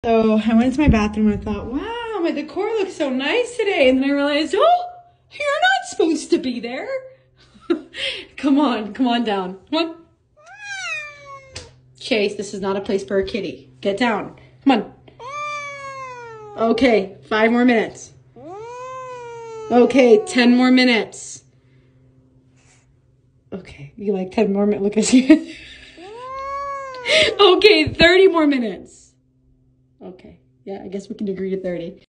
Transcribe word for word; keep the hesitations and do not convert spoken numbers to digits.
So I went into my bathroom and I thought, wow, my decor looks so nice today. And then I realized, oh, you're not supposed to be there. Come on, come on down. Come on. Chase, this is not a place for a kitty. Get down. Come on. Okay, five more minutes. Okay, ten more minutes. Okay, you like ten more minutes? Look at you. Okay, thirty more minutes. Okay, yeah, I guess we can agree to thirty.